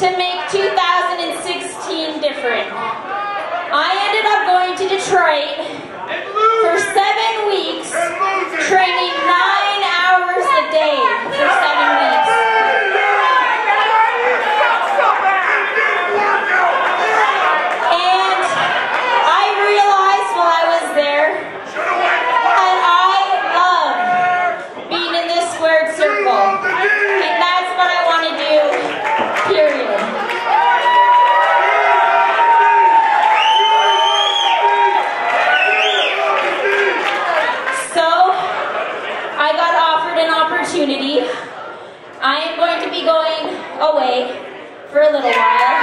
to make 2016 different. I ended up going to Detroit for 7 weeks, training 9 hours a day for 7 weeks. And I realized while I was there that I love being in this squared circle. And that's what I want to do, period. So, I got offered an opportunity. I am going to be going away for a little while.